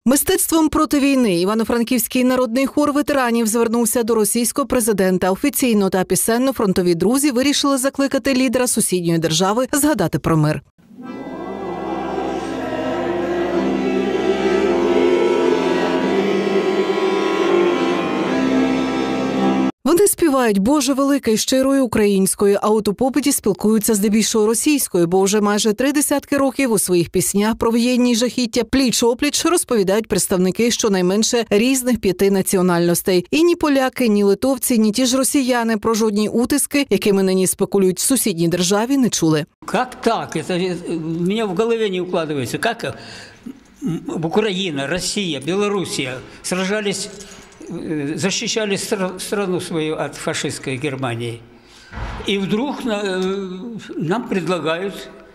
Мистецтвом проти війни Івано-Франківський народний хор ветеранів звернувся до російського президента. Офіційно та пісенно фронтові друзі вирішили закликати лідера сусідньої держави згадати про мир. Вони співають «Боже великий» щирою українською, а от у попиті спілкуються здебільшого російською, бо вже майже 3 десятки років у своїх піснях про воєнні жахіття пліч-опліч розповідають представники щонайменше різних 5 національностей. І ні поляки, ні литовці, ні ті ж росіяни про жодні утиски, якими нині спекулюють в сусідній державі, не чули. Як так? Це в мене в голові не вкладається. Як Україна, Росія, Білорусія сражались, защищали страну свою от фашистской Германии. И вдруг нам предлагают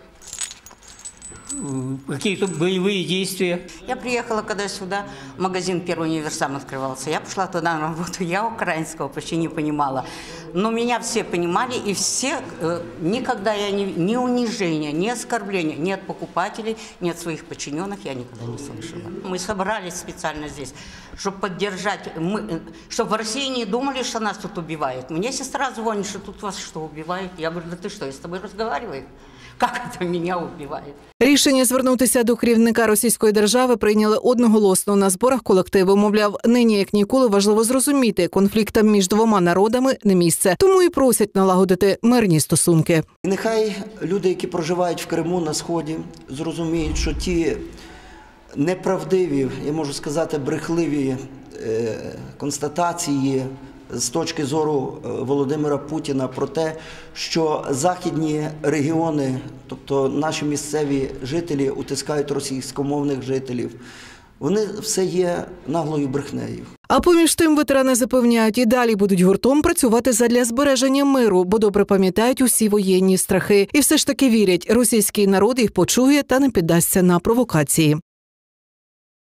какие-то боевые действия. Я приехала, когда сюда магазин «Первый универсам» открывался. Я пошла туда на работу. Я украинского почти не понимала. Но меня все понимали, и все, никогда я ни унижения, ни оскорбления, ни от покупателей, ни от своих подчиненных я никогда не слышала. Мы собрались специально здесь, чтобы поддержать, чтобы в России не думали, что нас тут убивают. Мне сестра звонит, что тут вас что, убивают? Я говорю, да ты что, я с тобой разговариваю? Как это меня убивает? Рішення звернутися до керівника Російської держави прийняли одноголосно на зборах колективу. Мовляв, нині як ніколи важливо зрозуміти, конфліктам між двома народами не місце. Тому і просять налагодити мирні стосунки. І нехай люди, які проживають в Криму, на Сході, зрозуміють, що ті неправдиві, я можу сказати, брехливі констатації з точки зору Володимира Путіна про те, що західні регіони, тобто наші місцеві жителі, утискають російськомовних жителів, вони все є наглою брехнею. А поміж тим ветерани запевняють, і далі будуть гуртом працювати задля збереження миру, бо добре пам'ятають усі воєнні страхи. І все ж таки вірять, російський народ їх почує та не піддасться на провокації.